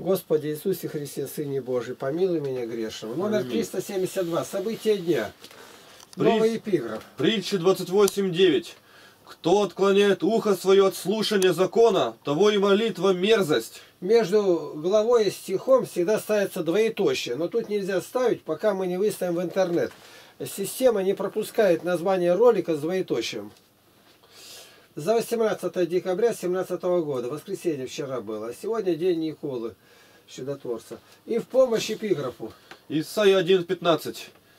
Господи Иисусе Христе, Сыне Божий, помилуй меня грешного. Номер 372. События дня. Новый эпиграф. Притча 28:9. Кто отклоняет ухо свое от слушания закона, того и молитва мерзость. Между главой и стихом всегда ставится двоеточие, но тут нельзя ставить, пока мы не выставим в интернет. Система не пропускает название ролика с двоеточием. За 18 декабря 2017 года, воскресенье вчера было, а сегодня день Николы, чудотворца. И в помощь эпиграфу. Исайя 1:15.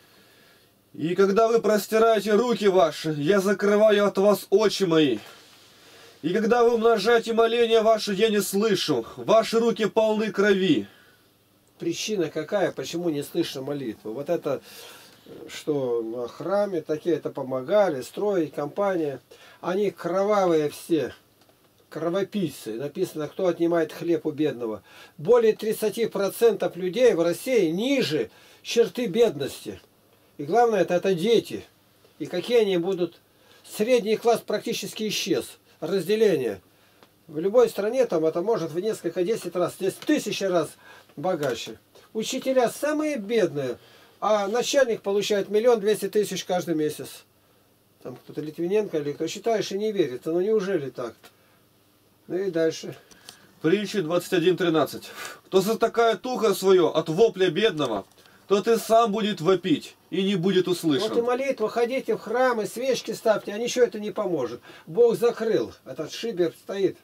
И когда вы простираете руки ваши, я закрываю от вас очи мои. И когда вы умножаете моления ваши, я не слышу. Ваши руки полны крови. Причина какая, почему не слышно молитвы? Вот это, что на храме такие это помогали, строить компания. Они кровавые все, кровопийцы. Написано, кто отнимает хлеб у бедного. Более 30% людей в России ниже черты бедности. И главное, это дети. И какие они будут? Средний класс практически исчез. Разделение. В любой стране там это может в несколько, 10 раз, здесь 1000 раз богаче. Учителя самые бедные, а начальник получает 1 200 000 каждый месяц. Там кто-то Литвиненко или кто, считаешь и не верится. Ну неужели так? Ну и дальше. Притча 21:13. Кто затыкает ухо свое от вопля бедного, тот и сам будет вопить, и не будет услышан. Вот и молитва, ходите в храмы, свечки ставьте, а ничего это не поможет. Бог закрыл, этот шибер стоит.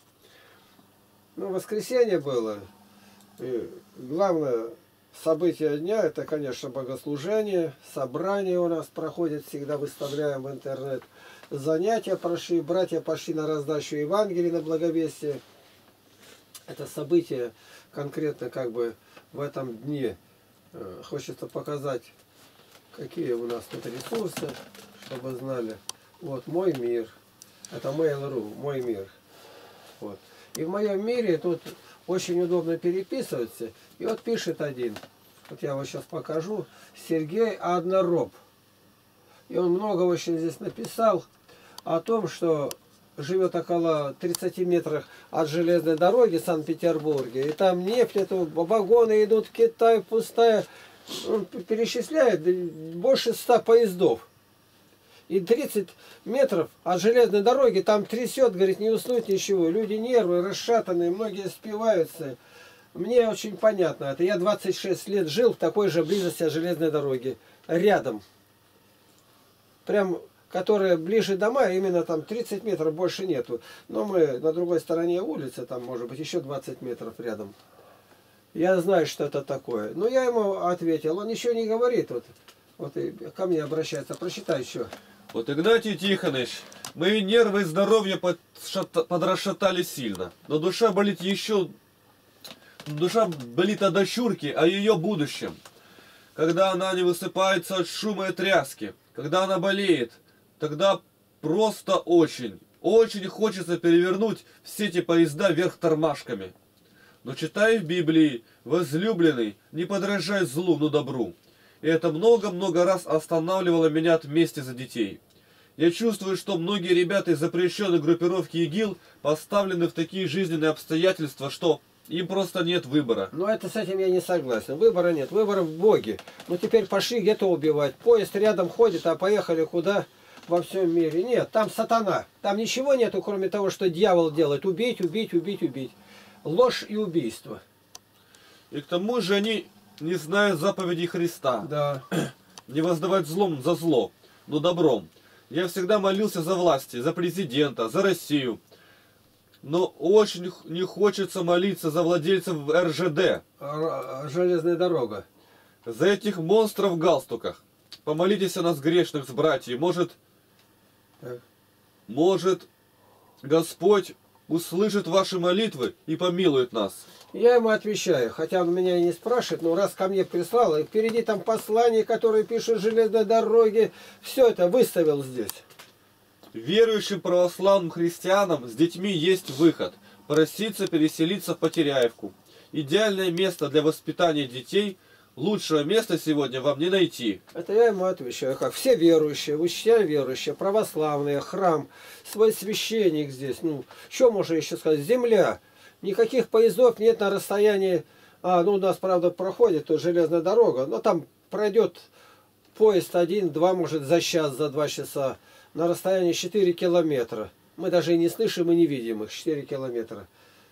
Ну, воскресенье было. И главное событие дня, это, конечно, богослужение, собрание у нас проходит, всегда выставляем в интернет. Занятия прошли, братья пошли на раздачу Евангелия, на благовестие. Это событие конкретно как бы в этом дне. Хочется показать, какие у нас тут ресурсы, чтобы знали. Вот мой мир. Это Mail.ru, мой мир. Вот. И в моем мире тут очень удобно переписываться. И вот пишет один. Вот я вот сейчас покажу. Сергей Однороб. И он много очень здесь написал о том, что живет около 30 метров от железной дороги в Санкт-Петербурге. И там нефть, это вагоны идут в Китай, пустая. Он перечисляет больше 100 поездов. И 30 метров от железной дороги там трясет, говорит, не уснуть ничего. Люди нервы расшатанные, многие спиваются. Мне очень понятно это. Я 26 лет жил в такой же близости от железной дороги. Рядом. Прям, которые ближе дома, именно там 30 метров больше нету. Но мы на другой стороне улицы, там может быть еще 20 метров рядом. Я знаю, что это такое. Но я ему ответил, он ничего не говорит. Вот и ко мне обращается, прочитай еще. Вот, Игнатий Тихонович, мои нервы и здоровье подрасшатали сильно. Но душа болит еще... Душа болит о дочурке, о ее будущем. Когда она не высыпается от шума и тряски, когда она болеет, тогда просто очень хочется перевернуть все эти поезда вверх тормашками. Но читай в Библии, возлюбленный, не подражай злу, но добру. И это много-много раз останавливало меня от мести за детей. Я чувствую, что многие ребята из запрещенной группировки ИГИЛ поставлены в такие жизненные обстоятельства, что им просто нет выбора. Но это с этим я не согласен. Выбора нет. Выбор в Боге. Ну теперь пошли где-то убивать. Поезд рядом ходит, а поехали куда? Во всем мире. Нет, там сатана. Там ничего нету, кроме того, что дьявол делает. Убить, убить, убить, убить. Ложь и убийство. И к тому же они не знают заповедей Христа. Да. Не воздавать злом за зло, но добром. Я всегда молился за власти, за президента, за Россию. Но очень не хочется молиться за владельцев РЖД. Железная дорога. За этих монстров в галстуках. Помолитесь о нас грешных с братьями. Может Господь услышит ваши молитвы и помилует нас. Я ему отвечаю, хотя он меня и не спрашивает, но раз ко мне прислал, и впереди там послание, которое пишет железной дороге, все это выставил здесь. Верующим православным христианам с детьми есть выход. Проситься переселиться в Потеряевку. Идеальное место для воспитания детей. Лучшего места сегодня вам не найти. Это я ему отвечаю, как все верующие, учителя верующие, православные, храм, свой священник здесь. Ну, что можно еще сказать? Земля. Никаких поездов нет на расстоянии. Ну у нас, правда, проходит тут железная дорога, но там пройдет поезд 1-2, может, за час, за 2 часа. На расстоянии 4 километра. Мы даже и не слышим, и не видим их. 4 километра.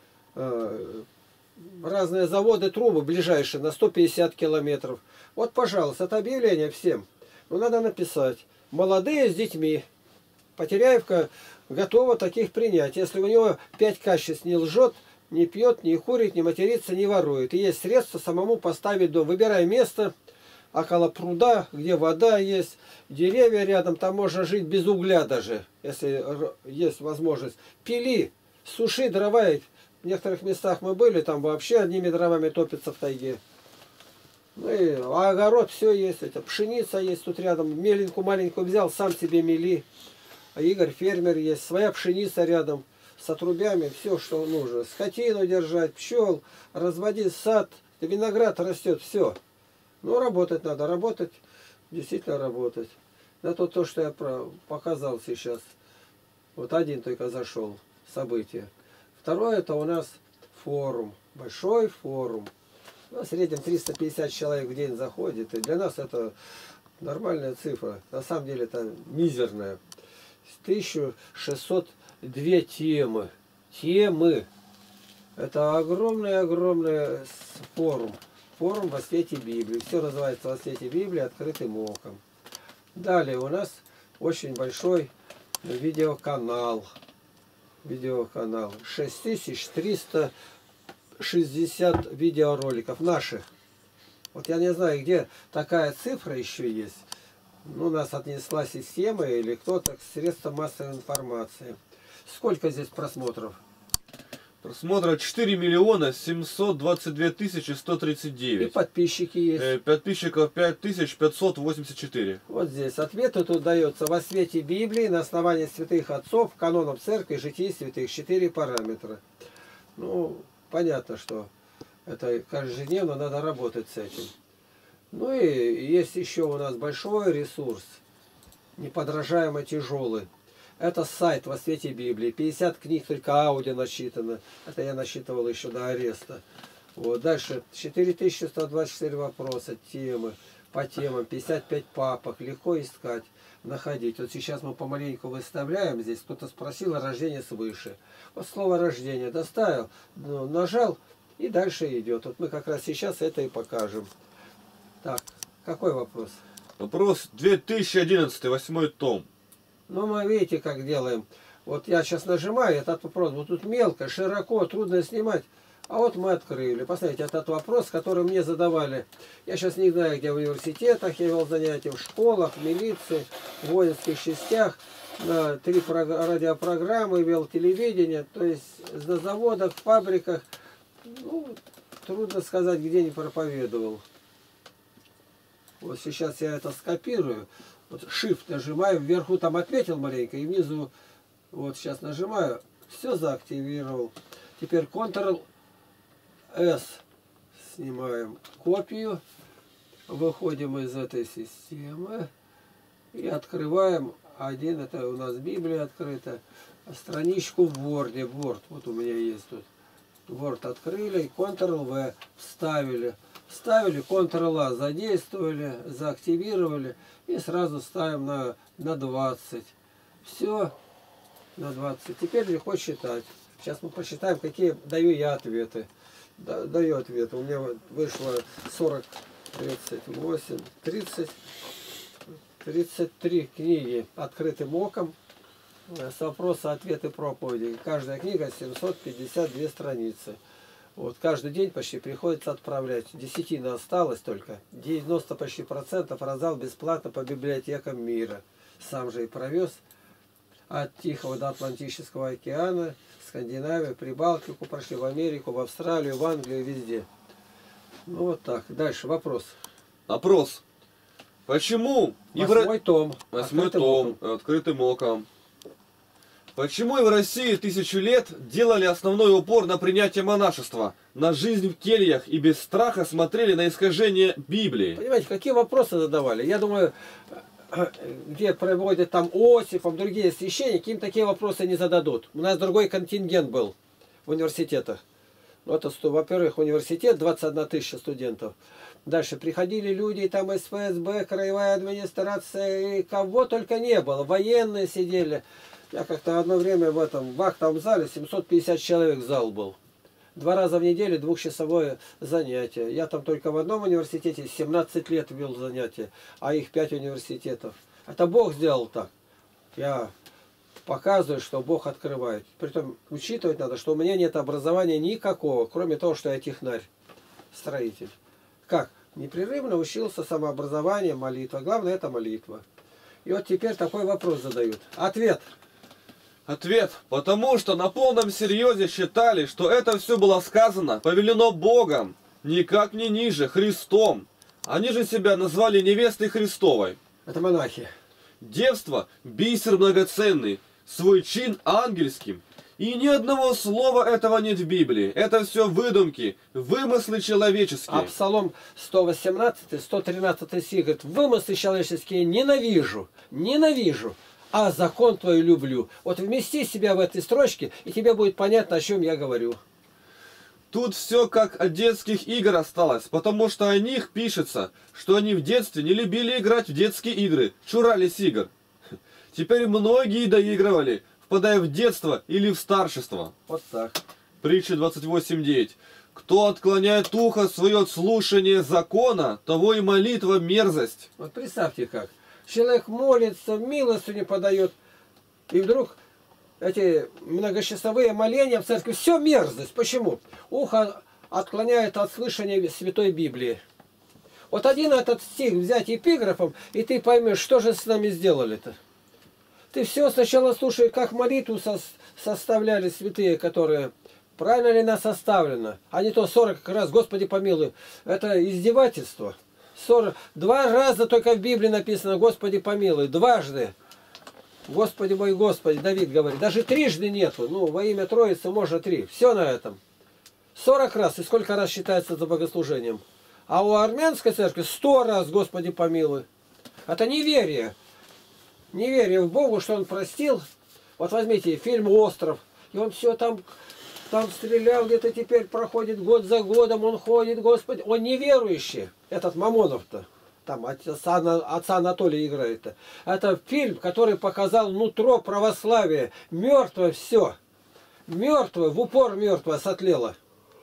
Разные заводы, трубы ближайшие на 150 километров. Вот, пожалуйста, это объявление всем. Но надо написать. Молодые с детьми. Потеряевка готова таких принять. Если у него 5 качеств: не лжет, не пьет, не курит, не матерится, не ворует. И есть средства самому поставить дом. Выбирай место около пруда, где вода есть, деревья рядом. Там можно жить без угля даже, если есть возможность. Пили, суши дрова. В некоторых местах мы были, там вообще одними дровами топится в тайге. Ну и огород, все есть. Это пшеница есть тут рядом. Меленькую маленькую взял, сам себе мели. А Игорь фермер есть. Своя пшеница рядом. С отрубями, все, что нужно. Скотину держать, пчел, разводить сад. Виноград растет, все. Ну, работать надо. Работать, действительно работать. Это то, что я показал сейчас. Вот один только зашел. Событие. Второе, это у нас форум. Большой форум. В среднем 350 человек в день заходит. И для нас это нормальная цифра. На самом деле это мизерная. 1602 темы. Темы. Это огромный форум. Форум во свете Библии. Все называется во свете Библии открытым оком. Далее у нас очень большой видеоканал. 6360 видеороликов наших. Вот я не знаю, где такая цифра еще есть. Ну, нас отнесла система или кто-то к средствам массовой информации. Сколько здесь просмотров? Просмотров 4 миллиона 722 тысячи 139. И подписчики есть. Подписчиков 5584. Вот здесь ответы тут дается во свете Библии, на основании святых отцов, канонов церкви, житий святых. 4 параметра. Ну, понятно, что это каждодневно надо работать с этим. Ну и есть еще у нас большой ресурс, неподражаемо тяжелый. Это сайт во свете Библии. 50 книг только аудио насчитано. Это я насчитывал еще до ареста. Вот. Дальше 4124 вопроса, темы, по темам, 55 папок. Легко искать, находить. Вот сейчас мы помаленьку выставляем здесь. Кто-то спросил о рождении свыше. Вот слово рождение доставил, нажал и дальше идет. Вот мы как раз сейчас это и покажем. Так, какой вопрос? Вопрос 2011, 8 том. Ну, мы видите, как делаем. Вот я сейчас нажимаю этот вопрос. Вот тут мелко, широко, трудно снимать. А вот мы открыли. Посмотрите, этот вопрос, который мне задавали. Я сейчас не знаю, где в университетах я вел занятия, в школах, в милиции, в воинских частях. На 3 радиопрограммы вел, телевидение. То есть на заводах, фабриках. Ну, трудно сказать, где не проповедовал. Вот сейчас я это скопирую. Вот Shift нажимаю, вверху там ответил маленько, и внизу вот сейчас нажимаю, все заактивировал. Теперь Ctrl-S снимаем копию, выходим из этой системы и открываем один, это у нас Библия открыта, страничку в Word. Word, вот у меня есть тут. Word открыли, Ctrl-V вставили. Вставили, Ctrl-A задействовали, заактивировали и сразу ставим на 20. Все, на 20. Теперь легко считать. Сейчас мы посчитаем, какие даю я ответы. Даю ответы. У меня вышло 40, 38, 30, 33 книги открытым оком. С вопроса, ответы, проповеди. Каждая книга 752 страницы. Вот каждый день почти приходится отправлять. Десятина осталось только. 90 почти процентов раздал бесплатно по библиотекам мира. Сам же и провез. От Тихого до Атлантического океана, Скандинавию, Прибалтику прошли, в Америку, в Австралию, в Англию, везде. Ну вот так. Дальше вопрос. Вопрос. Почему... 8 том. 8 том. Открытым оком. Почему и в России 1000 лет делали основной упор на принятие монашества, на жизнь в кельях и без страха смотрели на искажение Библии? Понимаете, какие вопросы задавали? Я думаю, где проводят там Осипов, другие священники, им такие вопросы не зададут. У нас другой контингент был в университетах. Вот, во-первых, университет, 21 тысяча студентов. Дальше приходили люди, там СФСБ, краевая администрация, и кого только не было. Военные сидели. Я как-то одно время в актовом зале 750 человек зал был. 2 раза в неделю двухчасовое занятие. Я там только в одном университете 17 лет вел занятия, а их 5 университетов. Это Бог сделал так. Я показываю, что Бог открывает. Притом учитывать надо, что у меня нет образования никакого, кроме того, что я технарь, строитель. Как? Непрерывно учился самообразование, молитва. Главное это молитва. И вот теперь такой вопрос задают. Ответ. Ответ. Потому что на полном серьезе считали, что это все было сказано, повелено Богом, никак не ниже, Христом. Они же себя назвали невестой Христовой. Это монахи. Девство – бисер многоценный, свой чин ангельским. И ни одного слова этого нет в Библии. Это все выдумки, вымыслы человеческие. А Псалом 118, 113 стих говорит: вымыслы человеческие ненавижу, ненавижу, а закон твой люблю. Вот вмести себя в этой строчке, и тебе будет понятно, о чем я говорю. Тут все как от детских игр осталось, потому что о них пишется, что они в детстве не любили играть в детские игры, чурались игр. Теперь многие доигрывали, впадая в детство или в старчество. Вот так. Притча 28:9. Кто отклоняет ухо свое от слушания закона, того и молитва мерзость. Вот представьте как. Человек молится, милостыню подает, и вдруг эти многочасовые моления в церкви, все мерзость. Почему? Ухо отклоняет от слышания Святой Библии. Вот один этот стих взять эпиграфом, и ты поймешь, что же с нами сделали-то. Ты все сначала слушай, как молитву составляли святые, которые... Правильно ли она составлена? А не то 40 раз, Господи помилуй. Это издевательство. 2 раза только в Библии написано Господи помилуй. Дважды. Господи мой Господи, Давид говорит. Даже трижды нету. Ну, во имя Троицы можно 3. Все на этом. 40 раз. И сколько раз считается за богослужением? А у армянской церкви 100 раз Господи помилуй. Это неверие. Неверие в Богу, что Он простил. Вот возьмите фильм «Остров». И он все там стрелял, где-то теперь проходит год за годом. Он ходит, Господи. Он неверующий. Этот Мамонов-то. Там отца Анатолия играет. Это фильм, который показал нутро православия. Мертвое все. Мертвое, в упор мертвое сотлело.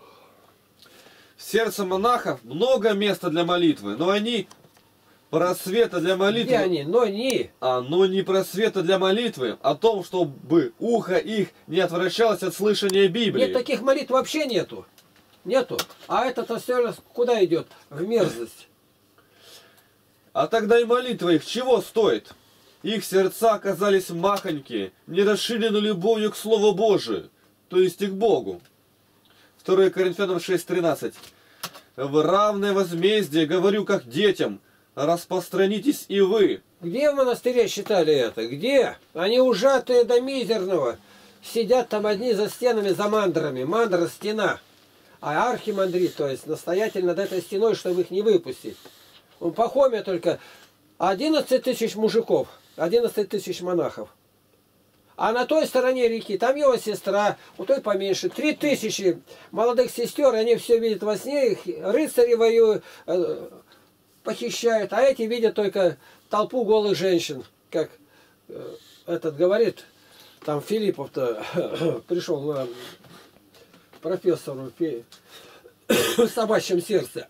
В сердце монахов много места для молитвы, но они просвета для молитвы. Где они? Но не просвета для молитвы, о том, чтобы ухо их не отвращалось от слышания Библии. Нет, таких молитв вообще нету. Нету. А это-то все куда идет? В мерзость. А тогда и молитва их чего стоит? Их сердца оказались махонькие, не расширены любовью к Слову Божию, то есть и к Богу. 2 Коринфянам 6:13. В равное возмездие говорю как детям, распространитесь и вы. Где в монастыре считали это? Где? Они ужатые до мизерного. Сидят там одни за стенами, за мандрами. Мандра — стена. А архимандрит, то есть настоятель над этой стеной, чтобы их не выпустить. В Пахоме только 11 тысяч мужиков, 11 тысяч монахов. А на той стороне реки, там его сестра, у той поменьше, 3000 молодых сестер, они все видят во сне, их рыцари воюют, похищают, а эти видят только толпу голых женщин. Как этот говорит, там Филиппов-то пришел на профессору в собачьем сердце.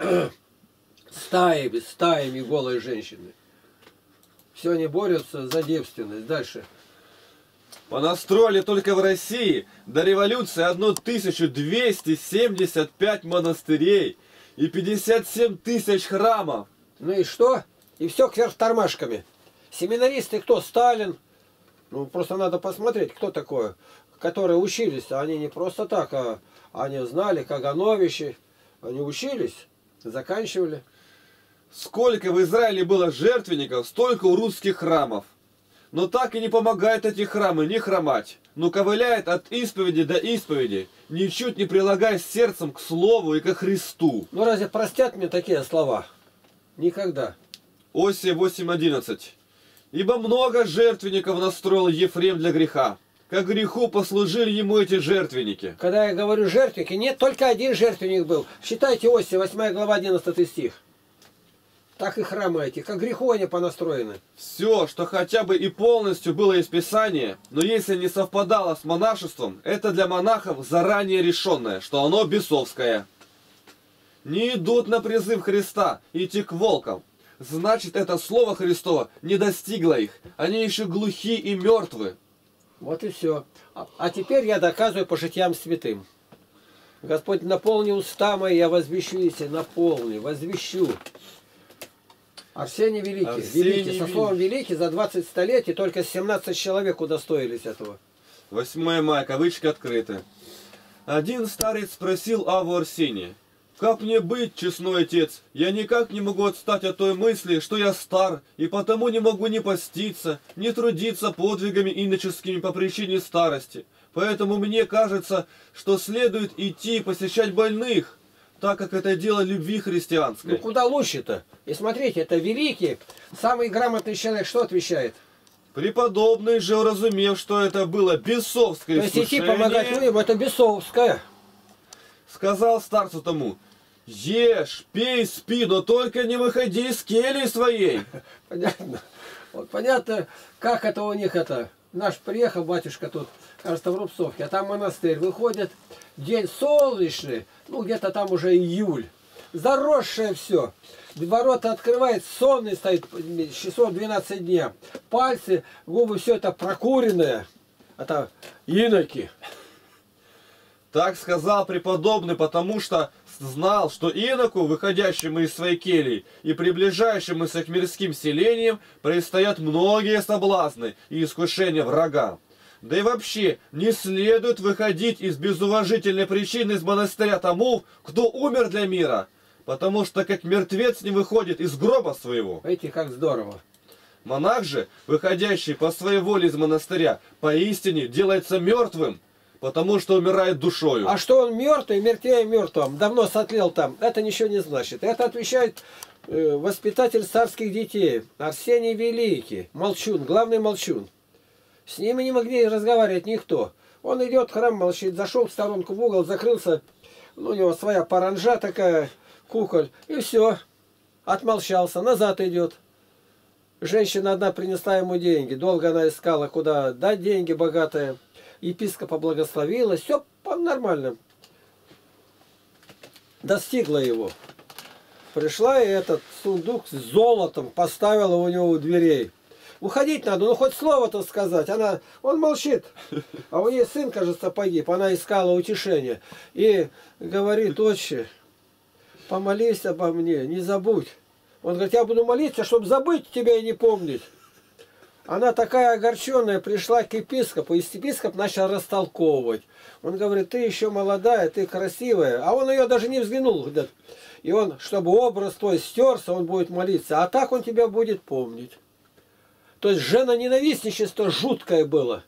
Стаями голые женщины. Все они борются за девственность. Дальше. Понастроили только в России до революции 1275 монастырей и 57 тысяч храмов. Ну и что? И все кверх тормашками. Семинаристы кто? Сталин. Ну просто надо посмотреть, кто такой. Которые учились. Они не просто так, а они знали, Кагановичи. Они учились, заканчивали. Сколько в Израиле было жертвенников, столько у русских храмов. Но так и не помогают эти храмы не хромать, но ковыляет от исповеди до исповеди, ничуть не прилагаясь сердцем к Слову и ко Христу. Ну разве простят мне такие слова? Никогда. Осия 8:11. Ибо много жертвенников настроил Ефрем для греха, как греху послужили ему эти жертвенники. Когда я говорю жертвенники, нет, только один жертвенник был. Считайте Осия, 8 глава, 11 стих. Так и храмы эти, как греху они понастроены. Все, что хотя бы и полностью было из Писания, но если не совпадало с монашеством, это для монахов заранее решенное, что оно бесовское. Не идут на призыв Христа идти к волкам. Значит, это слово Христово не достигло их. Они еще глухи и мертвы. Вот и все. А теперь я доказываю по житиям святым. Господь, наполни уста мои, я возвещу если наполни, возвещу. Арсений Великий. Арсений Великий, со словом Великий, за 20 столетий только 17 человек удостоились этого. 8 мая, кавычки открыты. Один старец спросил Аву Арсения: «Как мне быть, честной отец? Я никак не могу отстать от той мысли, что я стар, и потому не могу ни поститься, ни трудиться подвигами иноческими по причине старости. Поэтому мне кажется, что следует идти и посещать больных, так как это дело любви христианской». Ну куда лучше-то? И смотрите, это Великий, самый грамотный человек, что отвечает? Преподобный же, уразумев, что это было бесовское То есть идти искушение, помогать людям, это бесовское. сказал старцу тому: «Ешь, пей, спи, но только не выходи из кельи своей». Понятно. Вот понятно, как это у них это. Наш приехал батюшка тут, кажется, в Рубцовке, а там монастырь. Выходит, день солнечный, ну где-то там уже июль. Заросшее все. Ворота открывает, сонный стоит, часов 12 дня. Пальцы, губы, все это прокуренное. Это иноки. Так сказал преподобный, потому что знал, что иноку, выходящему из своей кельи и приближающемуся к мирским селениям, предстоят многие соблазны и искушения врага. Да и вообще, не следует выходить из безуважительной причины из монастыря тому, кто умер для мира, потому что как мертвец не выходит из гроба своего. Видите, как здорово. Монах же, выходящий по своей воле из монастыря, поистине делается мертвым, потому что умирает душою. А что он мертвый, мертвее мертвым, давно сотлел там, это ничего не значит. Это отвечает воспитатель царских детей, Арсений Великий, молчун, главный молчун. С ними не могли разговаривать никто. Он идет в храм, молчит, зашел в сторонку в угол, закрылся, ну, у него своя паранжа такая, куколь, и все, отмолчался, назад идет. Женщина одна принесла ему деньги, долго она искала, куда дать деньги богатые. Епископа благословила, все нормально. Достигла его. Пришла и этот сундук с золотом поставила у него у дверей. Уходить надо, ну хоть слово-то сказать. Он молчит. А у нее сын, кажется, погиб. Она искала утешения. И говорит: отче, помолись обо мне, не забудь. Он говорит: я буду молиться, чтобы забыть тебя и не помнить. Она такая огорченная пришла к епископу, и епископ начал растолковывать. Он говорит: ты еще молодая, ты красивая. А он ее даже не взглянул. И он, чтобы образ твой стерся, он будет молиться. А так он тебя будет помнить. То есть женоненавистничество жуткое было.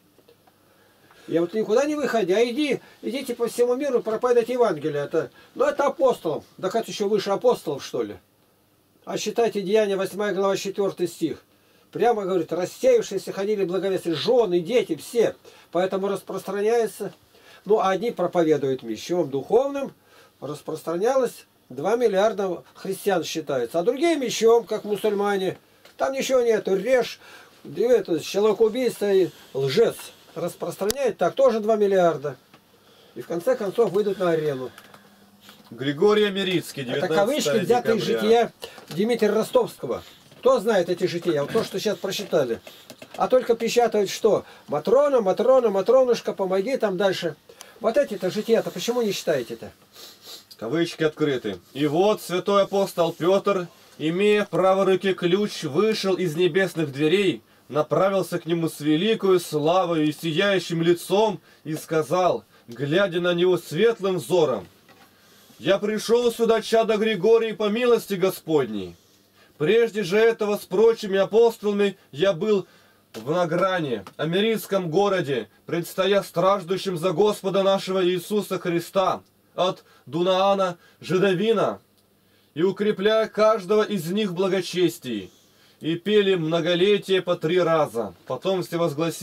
Я вот никуда не выходя, идите по всему миру проповедовать Евангелие. Это апостолом. Да как еще выше апостолов, что ли? А считайте Деяния 8 глава 4 стих. Прямо говорит: рассеявшиеся ходили благовестные, жены, дети, все. Поэтому распространяется. Ну, а одни проповедуют мещом духовным. Распространялось 2 миллиарда христиан считается. А другие мещом, как мусульмане. Там ничего нету. Режь, человекоубийство и лжец. Распространяет так, тоже 2 миллиарда. И в конце концов выйдут на арену. Григорий Мирицкий, 19 Это кавычки, взятые из жития Дмитрия Ростовского. Кто знает эти жития? Вот то, что сейчас прочитали. А только печатают что? Матрона, Матрона, Матронушка, помоги там дальше. Вот эти-то жития-то почему не читаете-то? Кавычки открыты. «И вот святой апостол Петр, имея в правой руке ключ, вышел из небесных дверей, направился к нему с великою славой и сияющим лицом и сказал, глядя на него светлым взором: «Я пришел сюда, чадо Григорий, по милости Господней. Прежде же этого с прочими апостолами я был в Награне, Америцком городе, предстоя страждущим за Господа нашего Иисуса Христа от Дунаана Жидовина, и укрепляя каждого из них в благочестии, и пели многолетие по 3 раза. Потом все возгласили: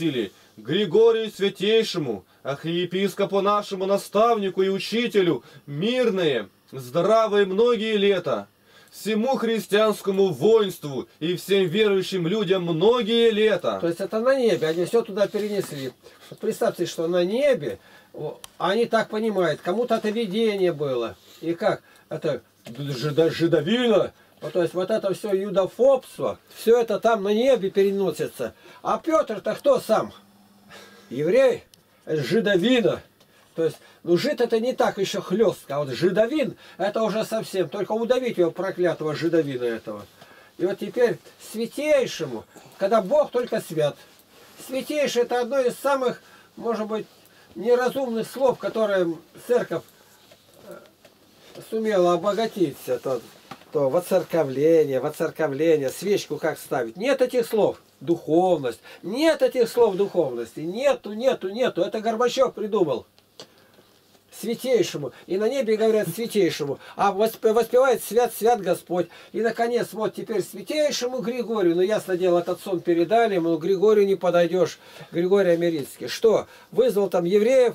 Григорию Святейшему, архиепископу нашему наставнику и учителю, мирные, здравые многие лета, всему христианскому воинству и всем верующим людям многие лета. То есть это на небе, они все туда перенесли. Вот представьте, что на небе, они так понимают, кому-то это видение было. И как? Это жидовина. То есть вот это все юдофобство, все это там на небе переносится. А Петр-то кто сам? Еврей? Это жидовина. То есть, ну жид это не так еще хлестко, а вот жидовин это уже совсем, только удавить его проклятого жидовина этого. И вот теперь святейшему, когда Бог только свят. Святейший это одно из самых, может быть, неразумных слов, которые церковь сумела обогатиться. То воцерковление, свечку как ставить. Нет этих слов. Духовность. Нет этих слов духовности. Нету. Это Горбачев придумал. Святейшему. И на небе говорят святейшему. А воспевает свят, свят Господь. И, наконец, вот теперь святейшему Григорию. Ну, ясно дело, этот сон передали ему. Но Григорию не подойдешь. Григорий Америцкий. Что? Вызвал там евреев.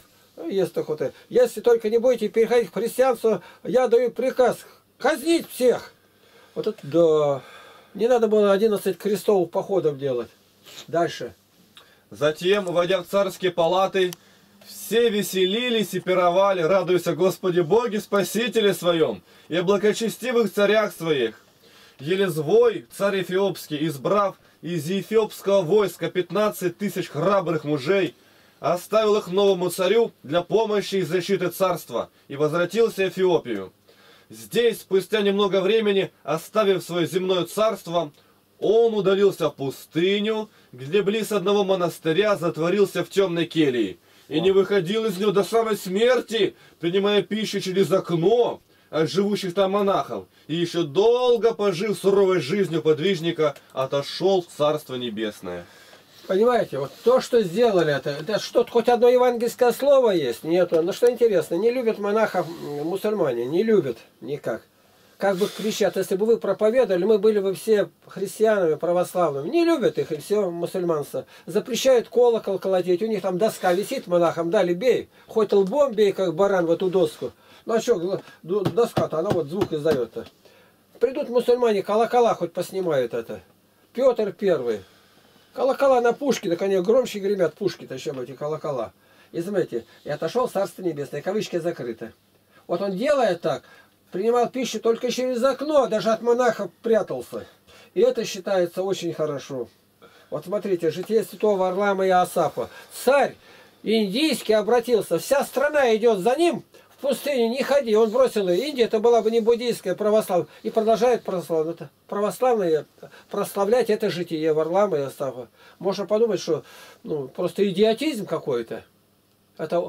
Если только не будете переходить в христианство, я даю приказ казнить всех. Вот это да. Не надо было 11 крестовых походов делать. Дальше. Затем, войдя в царские палаты, все веселились и пировали, радуясь о Господе Боге, Спасителе своем, и о благочестивых царях своих. Елезвой, царь Эфиопский, избрав из эфиопского войска 15 тысяч храбрых мужей, оставил их новому царю для помощи и защиты царства, и возвратился в Эфиопию. Здесь, спустя немного времени, оставив свое земное царство, он удалился в пустыню, где близ одного монастыря затворился в темной келье, и не выходил из него до самой смерти, принимая пищу через окно от живущих там монахов, и еще долго, пожив суровой жизнью подвижника, отошел в Царство Небесное. Понимаете, вот то, что сделали, это что-то, хоть одно евангельское слово есть? Нету. Но что интересно, не любят монахов мусульмане, не любят никак. Как бы кричат, если бы вы проповедовали, мы были бы все христианами, православными. Не любят их, и все мусульманство. Запрещают колокол колотить, у них там доска висит, монахам дали, бей. Хоть лбом бей, как баран в эту доску. Ну а что, доска-то, она вот звук издает-то. Придут мусульмане, колокола хоть поснимают это. Петр Первый. Колокола на пушке, так они громче гремят пушки-то, чем эти колокола. И знаете, и отошел в Царство Небесное, кавычки закрыты. Вот он делает так, принимал пищу только через окно, даже от монахов прятался. И это считается очень хорошо. Вот смотрите, житие святого Варлаама и Иосафа. Царь индийский обратился, вся страна идет за ним, в пустыню не ходи, он бросил ее. Индия это была бы не буддийская, православная. И продолжает православные прославлять это житие Варлаама и Иосафа. Можно подумать, что просто идиотизм какой-то. Это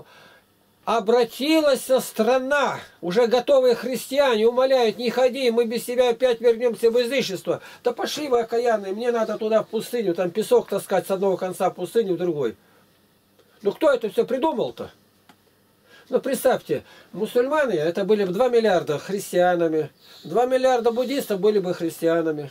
обратилась страна, уже готовые христиане, умоляют, не ходи, мы без тебя опять вернемся в язычество. Да пошли вы, окаянные, мне надо туда в пустыню, там песок таскать с одного конца пустыни в другой. Ну кто это все придумал-то? Ну, представьте, мусульмане, это были бы 2 миллиарда христианами, 2 миллиарда буддистов были бы христианами.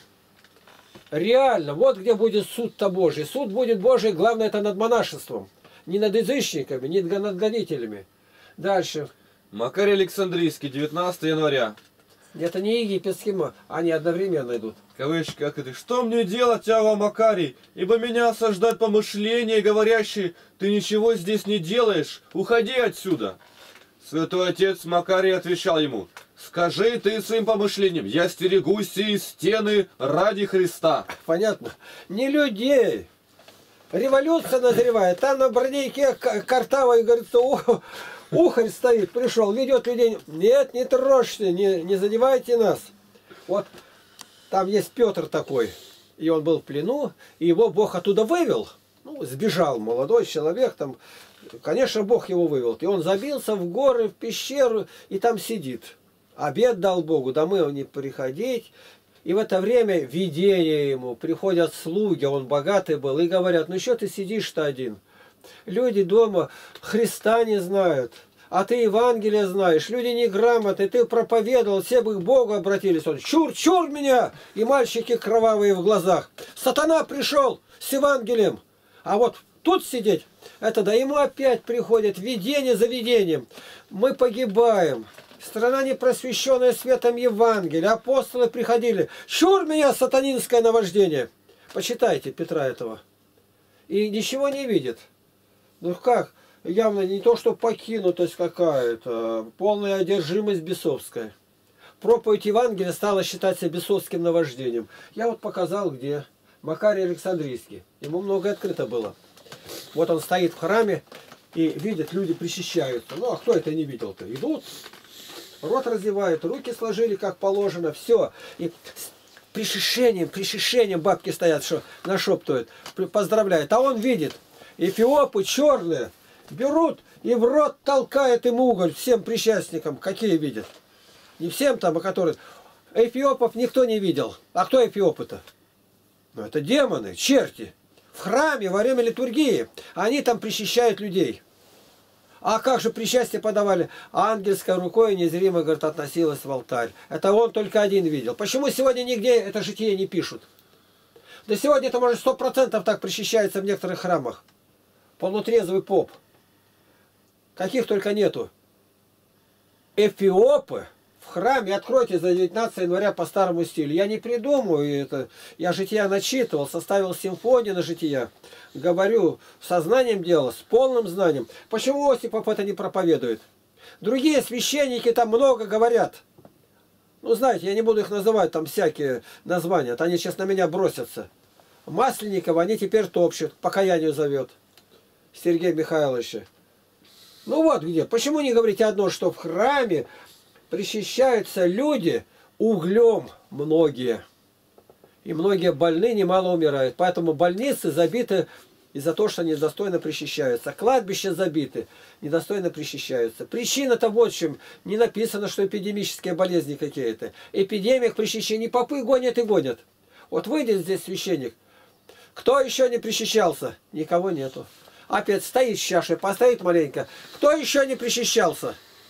Реально, вот где будет суд-то Божий. Суд будет Божий, главное, это над монашеством. Не над язычниками, не над гонителями. Дальше. Макарий Александрийский, 19 января. Это не египетский, они одновременно идут. Кавычки открыты. Что мне делать, Ава Макарий? Ибо меня осаждают помышления, говорящие, ты ничего здесь не делаешь, уходи отсюда. Святой отец Макарий отвечал ему, скажи ты своим помышлениям, я стерегусь сии стены ради Христа. Понятно? Не людей. Революция назревает. Там на Бродейке Картавой говорится, ухарь стоит, пришел, ведет людей. Нет, не трожьте, не задевайте нас. Вот там есть Петр такой, и он был в плену, и его Бог оттуда вывел. Ну, сбежал молодой человек, там, конечно, Бог его вывел. И он забился в горы, в пещеру, и там сидит. Обет дал Богу, домой не приходить. И в это время видение ему, приходят слуги, он богатый был, и говорят, ну что ты сидишь-то один? Люди дома Христа не знают, а ты Евангелие знаешь, люди неграмотные, ты проповедовал, все бы к Богу обратились. Он, чур меня! И мальчики кровавые в глазах. Сатана пришел с Евангелием. А вот тут сидеть, это да, ему опять приходит видение за видением. Мы погибаем. Страна не просвещенная светом Евангелия. Апостолы приходили. Чур меня, сатанинское наваждение. Почитайте Петра этого. И ничего не видит. Ну как? Явно не то, что покинутость какая-то, полная одержимость бесовская. Проповедь Евангелия стала считаться бесовским наваждением. Я вот показал, где Макарий Александрийский. Ему многое открыто было. Вот он стоит в храме и видит, люди причащаются. Ну а кто это не видел-то? Идут, рот раздевают, руки сложили как положено, все. И с причащением бабки стоят, что нашептывают, поздравляют. А он видит, эфиопы черные берут и в рот толкают им уголь всем причастникам. Какие видят? Не всем там, а которые... Эфиопов никто не видел. А кто эфиопы-то? Ну это демоны, черти. В храме во время литургии они там причащают людей. А как же причастие подавали? Ангельской рукой незримо, говорит, относилась в алтарь. Это он только один видел. Почему сегодня нигде это житие не пишут? Да сегодня это может 100% так причащается в некоторых храмах. Полутрезвый поп. Каких только нету. Эфиопы в храме, откройте за 19 января по старому стилю. Я не придумаю это. Я жития начитывал, составил симфонию на жития. Говорю, сознанием дела, с полным знанием. Почему Осипов это не проповедует? Другие священники там много говорят. Ну, знаете, я не буду их называть, там всякие названия. А то они сейчас на меня бросятся. Масленникова они теперь топчут, к покаянию зовет. Сергей Михайлович. Ну вот где. Почему не говорите одно, что в храме причащаются люди углем многие. И многие больны немало умирают. Поэтому больницы забиты из-за того, что недостойно причащаются. Кладбища забиты, недостойно причащаются. Причина-то вот в чем. Не написано, что эпидемические болезни какие-то. Эпидемия к причащению попы гонят и гонят. Вот выйдет здесь священник. Кто еще не причащался? Никого нету. Опять стоит с чашей, постоит маленько. Кто еще не причащался?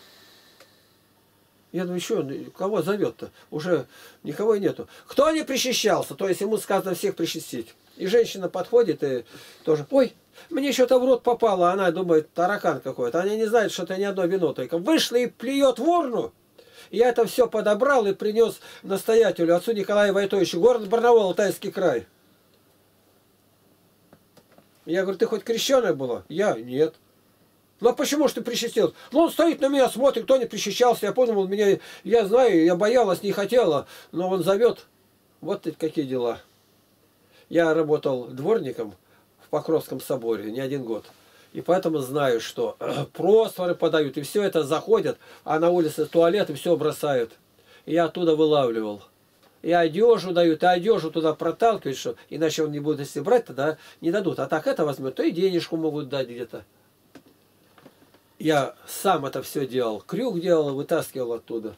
Я думаю, что, кого зовет-то? Уже никого и нету. Кто не причащался? То есть ему сказано всех причастить. И женщина подходит и тоже, ой, мне что-то в рот попало. Она думает, таракан какой-то. Она не знает, что это не одно вино только. Вышла и плюет в урну. Я это все подобрал и принес настоятелю, отцу Николаю Войтовичу, город Барнаул, Алтайский край. Я говорю, ты хоть крещеная была? Я? Нет. Ну а почему ж ты причастился? Ну он стоит на меня, смотрит, кто не причащался. Я понял, меня, я знаю, я боялась, не хотела, но он зовет. Вот какие дела. Я работал дворником в Покровском соборе не один год. И поэтому знаю, что просфоры подают, и все это заходят, а на улице туалет, и все бросают. И я оттуда вылавливал. И одежду дают, и одежду туда проталкивают, что иначе он не будет, если брать, тогда не дадут. А так это возьмет, то и денежку могут дать где-то. Я сам это все делал. Крюк делал, вытаскивал оттуда.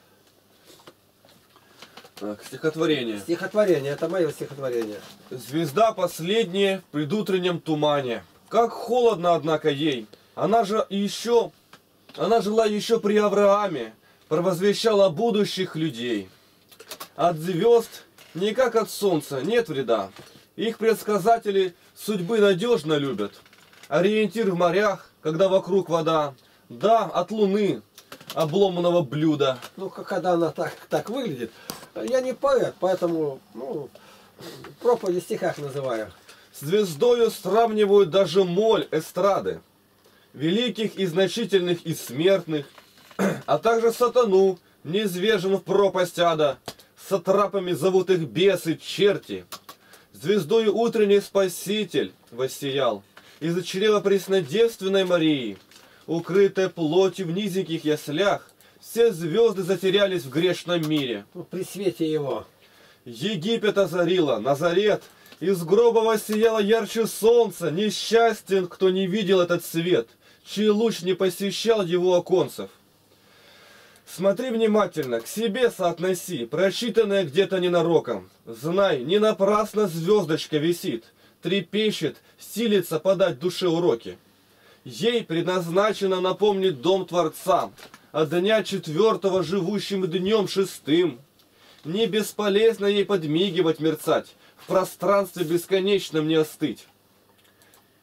Так, стихотворение. Стихотворение, это мое стихотворение. Звезда последняя в предутреннем тумане. Как холодно, однако, ей. Она жила еще при Аврааме, провозвещала будущих людей. От звезд, не как от солнца, нет вреда. Их предсказатели судьбы надежно любят. Ориентир в морях, когда вокруг вода. Да, от луны, обломанного блюда. Ну, когда она так выглядит. Я не поэт, поэтому проповеди в стихах называю. С звездою сравнивают даже моль эстрады. Великих и значительных и смертных, а также сатану, низвержен в пропасть ада. Сатрапами зовут их бесы, черти. Звездою утренний Спаситель воссиял из чрева преснодевственной Марии. Укрытая плотью в низеньких яслях, все звезды затерялись в грешном мире. При свете его. Египет озарила, Назарет, из гроба воссияло ярче солнца. Несчастен, кто не видел этот свет, чей луч не посещал его оконцев. Смотри внимательно, к себе соотноси, прочитанное где-то ненароком. Знай, не напрасно звездочка висит, трепещет, силится подать душе уроки. Ей предназначено напомнить дом Творца, от дня 4 живущим днем 6. Не бесполезно ей подмигивать, мерцать, в пространстве бесконечном не остыть.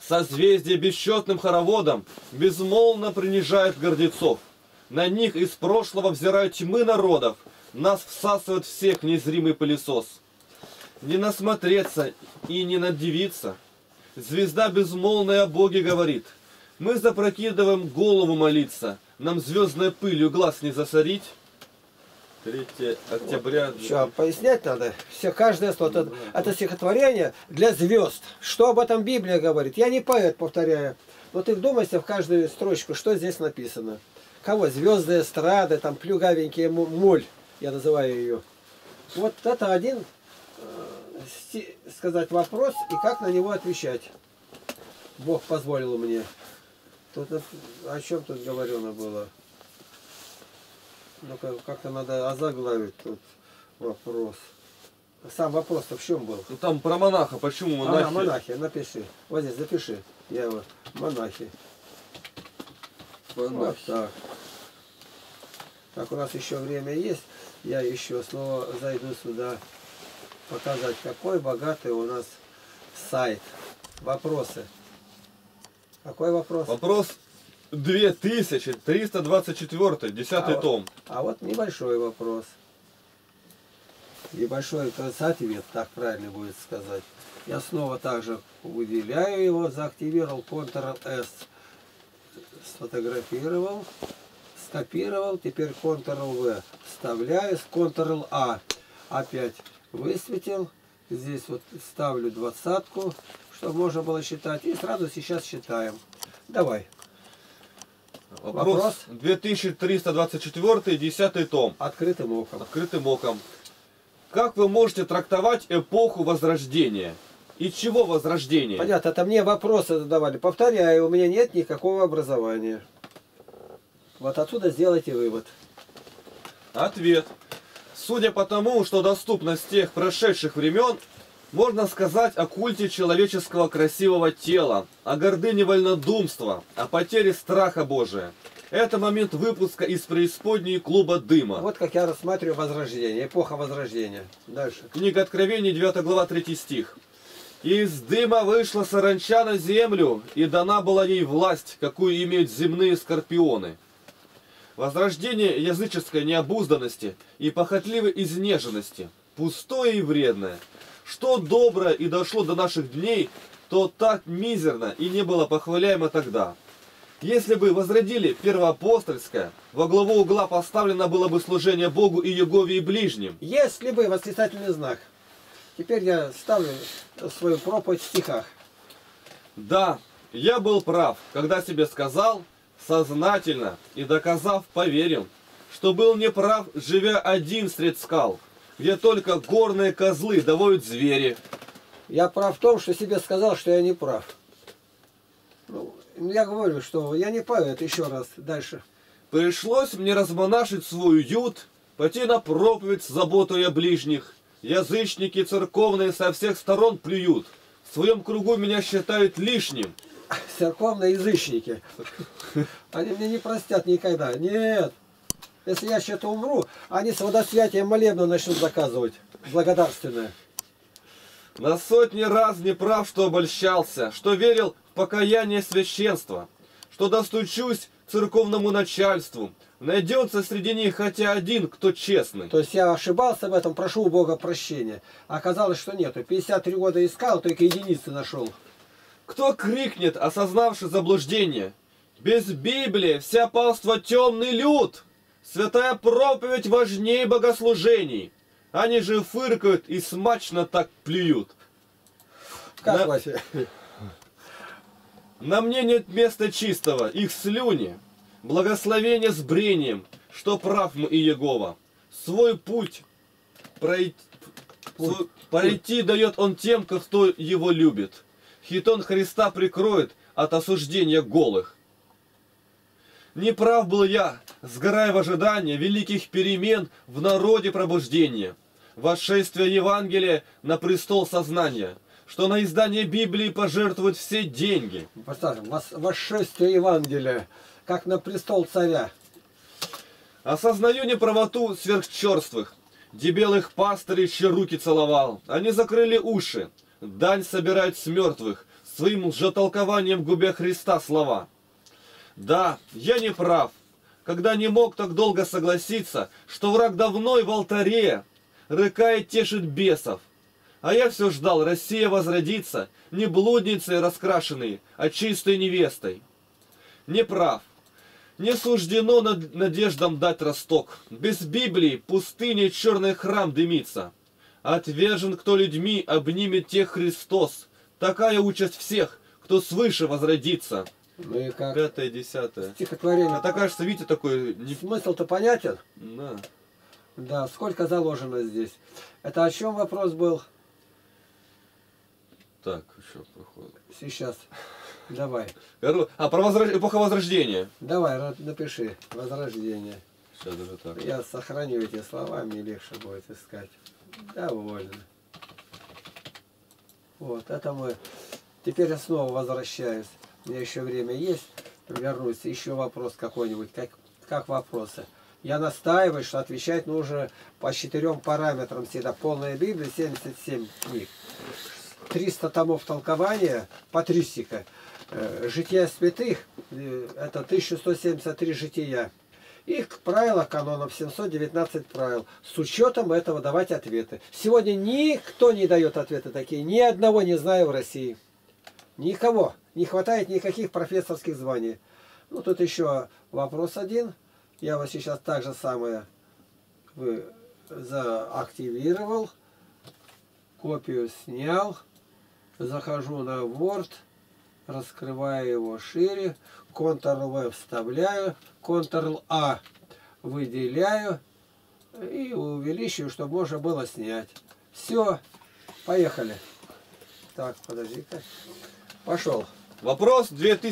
Созвездие бесчетным хороводом безмолвно принижает гордецов. На них из прошлого взирают тьмы народов, нас всасывает всех незримый пылесос. Не насмотреться и не надивиться. Звезда безмолвная о Боге говорит. Мы запрокидываем голову молиться, нам звездной пылью глаз не засорить. 3 октября. Вот. Что, пояснять надо? Все, каждое слово. Это стихотворение для звезд. Что об этом Библия говорит? Я не поэт, повторяю. Но ты вдумайся в каждую строчку, что здесь написано. Кого? Звезды эстрады, там плюгавенькие моль, я называю ее. Вот это один, сказать, вопрос, и как на него отвечать. Бог позволил мне. Тут о чем тут говорено было? Ну, как-то надо озаглавить тут вопрос. Сам вопрос-то в чем был? Ну, там про монаха, почему монахи? Монахи, напиши. Вот здесь запиши. Я его. Монахи. Вот так. Так, у нас еще время есть. Я еще снова зайду сюда показать, какой богатый у нас сайт. Вопросы. Какой вопрос? Вопрос 2324, 10 том. А вот небольшой вопрос. Небольшой ответ, так правильно будет сказать. Я снова также выделяю его, заактивировал, Ctrl-S, сфотографировал, скопировал, теперь Ctrl-V, вставляю, с Ctrl-A, опять высветил, здесь вот ставлю 20-ку, чтобы можно было считать, и сразу сейчас считаем. Давай. Вопрос 2324, 10 том. Открытым оком. Открытым оком. Как вы можете трактовать эпоху Возрождения? И чего Возрождение? Понятно, это мне вопросы задавали. Повторяю, у меня нет никакого образования. Вот отсюда сделайте вывод. Ответ. Судя по тому, что доступно с тех прошедших времен, можно сказать о культе человеческого красивого тела, о гордыне вольнодумства, о потере страха Божия. Это момент выпуска из преисподней клуба дыма. Вот как я рассматриваю Возрождение, эпоха Возрождения. Дальше. Книга Откровений, 9 глава, 3 стих. «Из дыма вышла саранча на землю, и дана была ей власть, какую имеют земные скорпионы». Возрождение языческой необузданности и похотливой изнеженности, пустое и вредное. Что доброе и дошло до наших дней, то так мизерно и не было похваляемо тогда. Если бы возродили первоапостольское, во главу угла поставлено было бы служение Богу и Егове и ближним. Если бы восклицательный знак. Теперь я ставлю свою проповедь в стихах. Да, я был прав, когда себе сказал, сознательно и доказав, поверил, что был неправ, живя один средь скал, где только горные козлы доводят звери. Я прав в том, что себе сказал, что я не прав. Ну, я говорю, что я не поэт, еще раз, дальше. Пришлось мне размонашить свой уют, пойти на проповедь с заботой о ближних. Язычники церковные со всех сторон плюют, в своем кругу меня считают лишним. Церковные язычники. Они мне не простят никогда. Нет. Если я что-то умру, они с водосвятием молебну начнут заказывать. Благодарственное. На сотни раз не прав, что обольщался, что верил в покаяние священства, что достучусь церковному начальству. Найдется среди них хотя один, кто честный. То есть я ошибался в этом, прошу у Бога прощения. А оказалось, что нету. 53 года искал, только единицы нашел. Кто крикнет, осознавший заблуждение? Без Библии вся паства темный люд. Святая проповедь важнее богослужений. Они же фыркают и смачно так плюют. Как, Вася? На мне нет места чистого, их слюни. Благословение с брением, что прав мы и Егова. Свой путь пройти дает он тем, кто его любит. Хитон Христа прикроет от осуждения голых. Неправ был я, сгорая в ожидании великих перемен в народе пробуждения. Восшествие Евангелия на престол сознания, что на издание Библии пожертвуют все деньги. Поставим, восшествие Евангелия, как на престол царя. Осознаю неправоту сверхчерствых, дебелых пастырей, чьи руки целовал. Они закрыли уши, дань собирают с мертвых, своим лжетолкованием губя Христа слова. Да, я не прав, когда не мог так долго согласиться, что враг давно и в алтаре рыкает, тешит бесов. А я все ждал, Россия возродится, не блудницей раскрашенной, а чистой невестой. Не прав. Не суждено надеждам дать росток. Без Библии пустыней черный храм дымится. Отвержен кто людьми, обнимет тех Христос. Такая участь всех, кто свыше возродится. Ну и как? 5-е, 10-е. Стихотворение. Это кажется, видите, такой... Смысл-то понятен? Да. Да, сколько заложено здесь. Это о чем вопрос был? Так, еще проходит. Сейчас. Давай. Про эпоха Возрождения. Давай, напиши. Возрождение. Сейчас даже так. Я сохраню эти слова, мне легче будет искать. Довольно. Вот, это мы. Теперь я снова возвращаюсь. У меня еще время есть. Вернусь. Еще вопрос какой-нибудь. Как вопросы? Я настаиваю, что отвечать нужно по 4 параметрам всегда. Полная Библия, 77 книг. 300 томов толкования, патристика. Жития святых, это 1173 жития. Их правила канонов 719 правил. С учетом этого давать ответы. Сегодня никто не дает ответы такие. Ни одного не знаю в России. Никого. Не хватает никаких профессорских званий. Ну, тут еще вопрос один. Я вот сейчас так же самое заактивировал. Копию снял. Захожу на Word. Раскрываю его шире. Ctrl-V вставляю. Ctrl-A выделяю. И увеличиваю, чтобы можно было снять. Все. Поехали. Так, подожди-ка. Пошел. Вопрос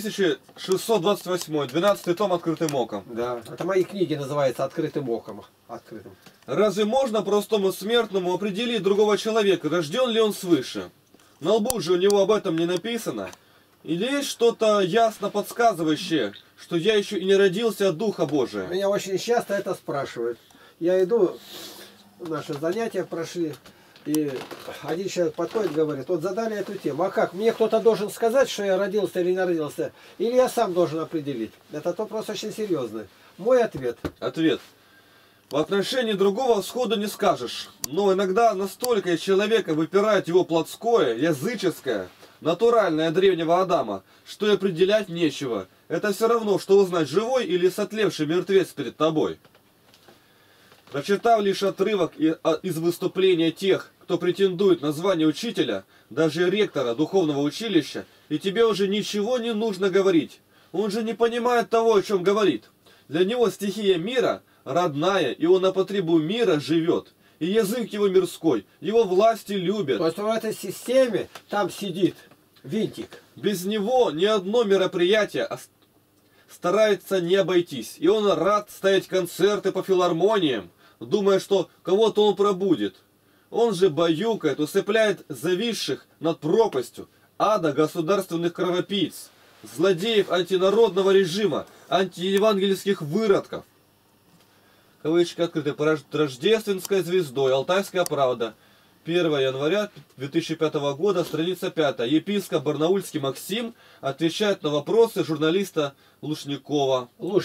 2628, 12 том «Открытым оком». Да, это мои книги называются «Открытым оком». Открытым. Разве можно простому смертному определить другого человека, рожден ли он свыше? На лбу же у него об этом не написано. Или есть что-то ясно подсказывающее, что я еще и не родился от Духа Божия? Меня очень часто это спрашивают. Я иду, наши занятия прошли, и один человек подходит и говорит, вот задали эту тему, а как, мне кто-то должен сказать, что я родился или не родился, или я сам должен определить? Этот вопрос очень серьезный. Мой ответ. Ответ. В отношении другого сходу не скажешь, но иногда настолько из человека выпирает его плотское, языческое, натуральное от древнего Адама, что и определять нечего. Это все равно, что узнать, живой или сотлевший мертвец перед тобой. Прочитав лишь отрывок из выступления тех, кто претендует на звание учителя, даже ректора духовного училища, и тебе уже ничего не нужно говорить. Он же не понимает того, о чем говорит. Для него стихия мира родная, и он на потребу мира живет. И язык его мирской, его власти любят. То есть в этой системе там сидит винтик. Без него ни одно мероприятие старается не обойтись. И он рад ставить концерты по филармониям, думая, что кого-то он пробудит. Он же баюкает, усыпляет зависших над пропастью ада государственных кровопийц, злодеев антинародного режима, антиевангельских выродков. Кавычки открыты. Под рождественской звездой. Алтайская правда. 1 января 2005 года, страница 5. Епископ Барнаульский Максим отвечает на вопросы журналиста Лушникова.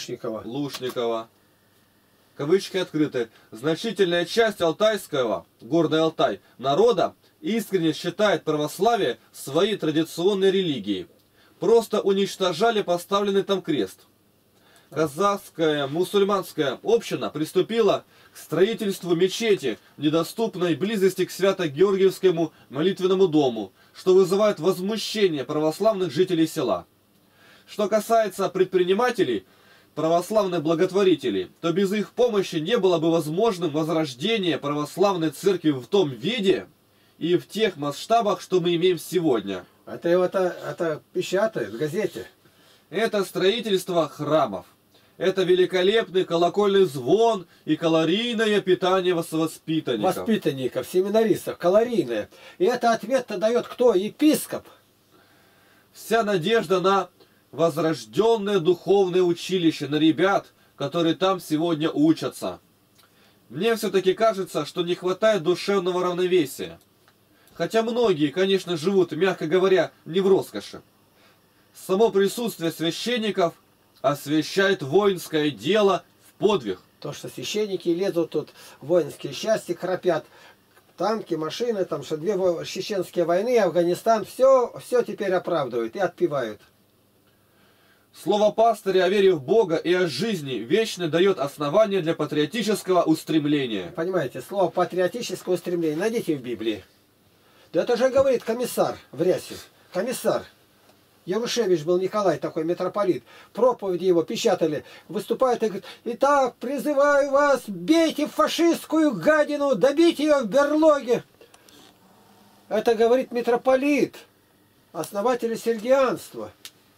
Кавычки открыты. Значительная часть алтайского, горный Алтай, народа искренне считает православие своей традиционной религией. Просто уничтожали поставленный там крест. Казахская мусульманская община приступила к строительству мечети в недоступной близости к Свято-Георгиевскому молитвенному дому, что вызывает возмущение православных жителей села. Что касается предпринимателей, православных благотворителей, то без их помощи не было бы возможным возрождение православной церкви в том виде и в тех масштабах, что мы имеем сегодня. Это печатают в газете. Это строительство храмов. Это великолепный колокольный звон и калорийное питание воспитанников. Воспитанников, семинаристов, калорийное. И это ответ-то дает кто? Епископ. Вся надежда на возрожденное духовное училище, на ребят, которые там сегодня учатся. Мне все-таки кажется, что не хватает душевного равновесия. Хотя многие, конечно, живут, мягко говоря, не в роскоши. Само присутствие священников освящает воинское дело в подвиг. То, что священники лезут тут, воинские части храпят, танки, машины, там, что две чеченские войны, Афганистан, все теперь оправдывают и отпевают. Слово пастыря о вере в Бога и о жизни вечной дает основание для патриотического устремления. Понимаете, слово патриотическое устремление найдите в Библии. Да это же говорит комиссар в рясе. Комиссар. Ярушевич был Николай, такой митрополит. Проповеди его печатали. Выступает и говорит: итак, призываю вас, бейте фашистскую гадину, добейте ее в берлоге. Это говорит митрополит, основатель сергианства.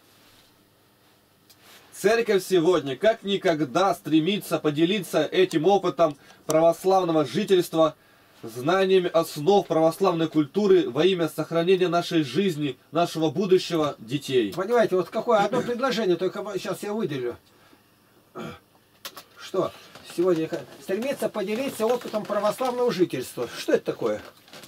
Церковь сегодня как никогда стремится поделиться этим опытом православного жительства, знаниями основ православной культуры во имя сохранения нашей жизни, нашего будущего детей. Понимаете, вот какое одно предложение, только сейчас я выделю. Что сегодня стремится поделиться опытом православного жительства. Что это такое?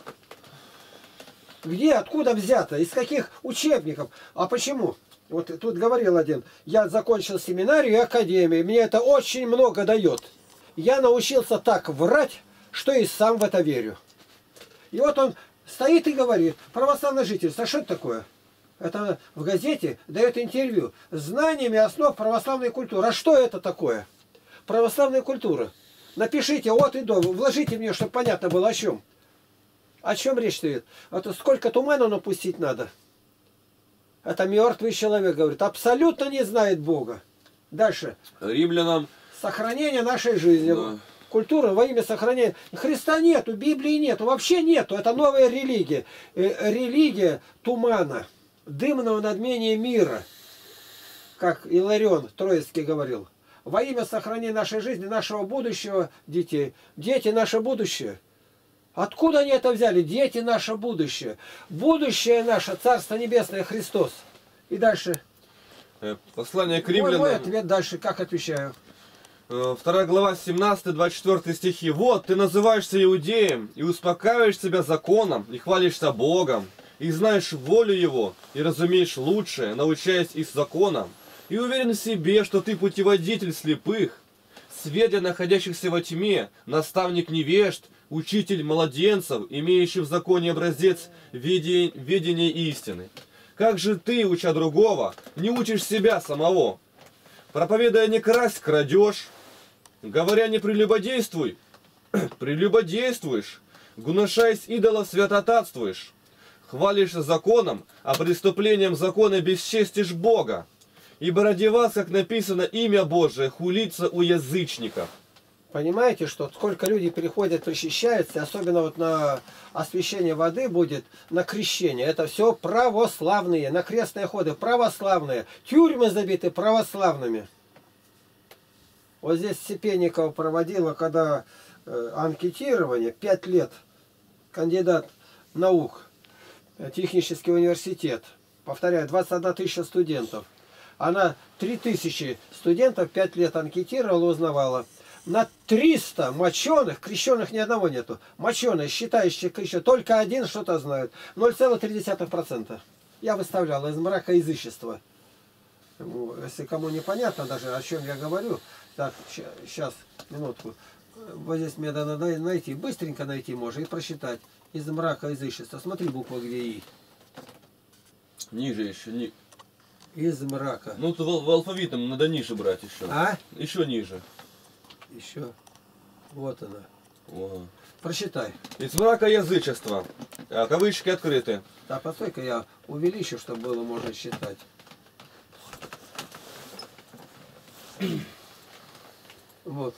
Где, откуда взято, из каких учебников? А почему? Вот тут говорил один: я закончил семинарию и академию, мне это очень много дает. Я научился так врать, что и сам в это верю. И вот он стоит и говорит: православное жительство, что это такое? Это в газете дает интервью. Знаниями основ православной культуры. А что это такое? Православная культура. Напишите от и до, вложите мне, чтобы понятно было о чем. О чем речь стоит? А то сколько тумана напустить надо. Это мертвый человек, говорит, абсолютно не знает Бога. Дальше. Римлянам. Сохранение нашей жизни. Да. Культура во имя сохранения. Христа нету, Библии нету, вообще нету. Это новая религия. Религия тумана, дымного надмения мира. Как Иларион Троицкий говорил. Во имя сохранения нашей жизни, нашего будущего детей. Дети наше будущее. Откуда они это взяли? Дети наше будущее. Будущее наше, Царство Небесное, Христос. И дальше. Послание к римлянам. Мой ответ дальше, как отвечаю. 2 глава 17-24 стихи. Вот, ты называешься иудеем, и успокаиваешь себя законом, и хвалишься Богом, и знаешь волю Его, и разумеешь лучшее, научаясь из закона, и уверен в себе, что ты путеводитель слепых, свет для находящихся во тьме, наставник невежд, учитель младенцев, имеющий в законе образец ведения истины. Как же ты, уча другого, не учишь себя самого? Проповедуя не красть, крадешь, говоря не прелюбодействуй, прелюбодействуешь, гнушаясь идолов, святотатствуешь, хвалишься законом, а преступлением закона бесчестишь Бога. Ибо ради вас, как написано, имя Божие хулится у язычников. Понимаете, что сколько людей приходят, причащаются, особенно вот на освящение воды будет, на крещение. Это все православные, на крестные ходы православные. Тюрьмы забиты православными. Вот здесь Сепенникова проводила, когда анкетирование, 5 лет, кандидат наук, технический университет. Повторяю, 21 тысяча студентов. Она 3000 студентов 5 лет анкетировала, узнавала. На 300 моченых, крещенных ни одного нету. Моченые, считающие крещеных, только один что-то знают. 0,3%. Я выставлял из мрака язычества. Если кому непонятно даже, о чем я говорю. Так, сейчас, минутку. Вот здесь мне надо найти. Быстренько найти можно и прочитать. Из мрака язычества. Смотри буква где И. Ниже еще. Из мрака. Ну, тут в алфавитном надо ниже брать еще. А? Еще ниже. Еще. Вот она. Ага. Прочитай. Из мрака язычества. Кавычки открыты. Да, постой-ка я увеличу, чтобы было можно считать. Вот.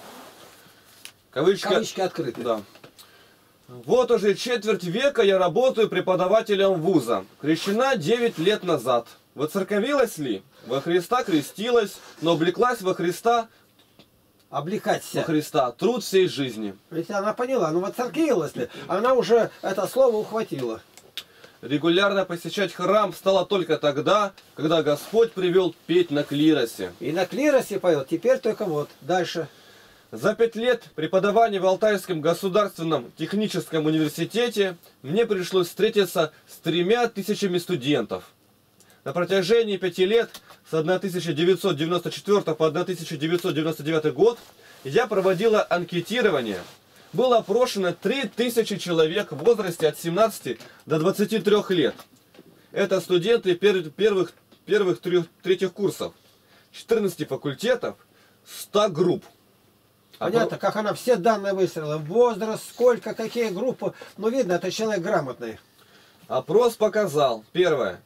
Кавычки открыты. Да. Вот уже четверть века я работаю преподавателем вуза. Крещена 9 лет назад. Воцерковилась ли? Во Христа крестилась, но облеклась во Христа. Облекаться. Во Христа. Труд всей жизни. Ведь она поняла, ну воцерковилась ли? Она уже это слово ухватила. Регулярно посещать храм стало только тогда, когда Господь привел петь на клиросе. И на клиросе поет. Теперь только вот. Дальше. За 5 лет преподавания в Алтайском государственном техническом университете мне пришлось встретиться с 3000 студентов. На протяжении 5 лет, с 1994 по 1999 год, я проводила анкетирование. Было опрошено 3000 человек в возрасте от 17 до 23 лет. Это студенты первых трех курсов, 14 факультетов, 100 групп. Понятно, как она все данные выстроила. Возраст, сколько, какие группы. Ну, видно, это человек грамотный. Опрос показал, первое,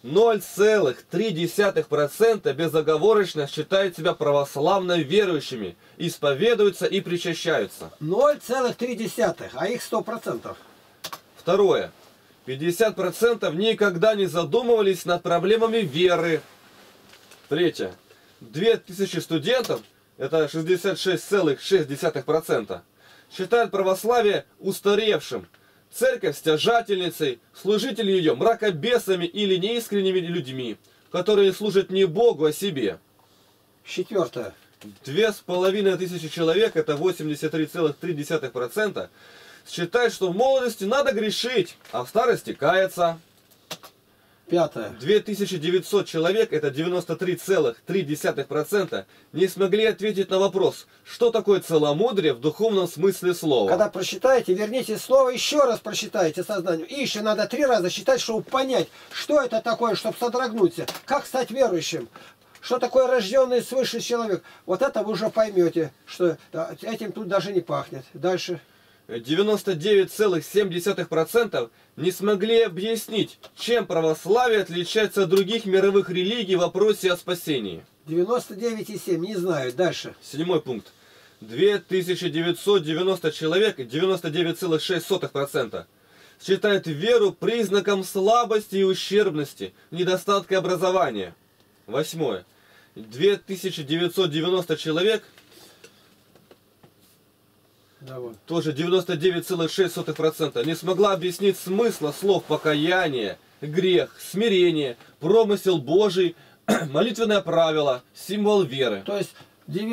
0,3% безоговорочно считают себя православно верующими, исповедуются и причащаются. 0,3, а их 100%. Второе, 50% никогда не задумывались над проблемами веры. Третье, 2000 студентов, это 66,6%, считают православие устаревшим, церковь стяжательницей, служители ее мракобесами или неискренними людьми, которые служат не Богу, а себе. Четвертое. 2500 человек, это 83,3%, считают, что в молодости надо грешить, а в старости каяться. Пятое. 2900 человек, это 93,3%, не смогли ответить на вопрос, что такое целомудрие в духовном смысле слова. Когда прочитаете, верните слово, еще раз прочитайте сознанием. И еще надо 3 раза читать, чтобы понять, что это такое, чтобы содрогнуться, как стать верующим. Что такое рожденный свыше человек? Вот это вы уже поймете, что этим тут даже не пахнет. Дальше. 99,7% не смогли объяснить, чем православие отличается от других мировых религий в вопросе о спасении. 99,7, не знаю. Дальше. 7 пункт. 2990 человек, 99,6%, считают веру признаком слабости и ущербности, недостатка образования. 8. 2990 человек, Да, вот. тоже 99,6%, не смогла объяснить смысла слов покаяние, грех, смирение, промысел Божий, молитвенное правило, символ веры. То есть